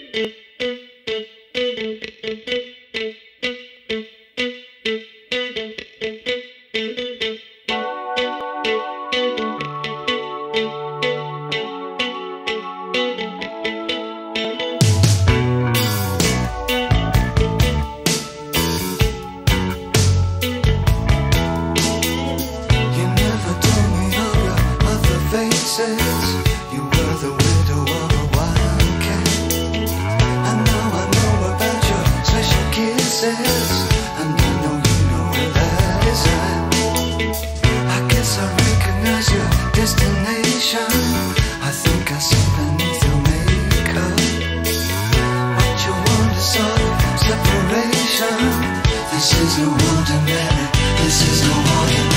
You were the widow of a wildcat, and now I know about your special kisses, and I know you know where that is at. I guess I recognize your destination. I think I see beneath your makeup what you want is sort of separation. This is no ordinary, this is no ordinary.